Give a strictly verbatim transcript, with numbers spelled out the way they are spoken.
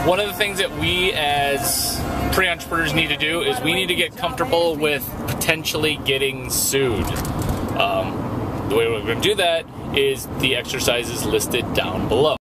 one of the things that we as pre-entrepreneurs need to do is we need to get comfortable with potentially getting sued. Um, the way we're going to do that is the exercises listed down below.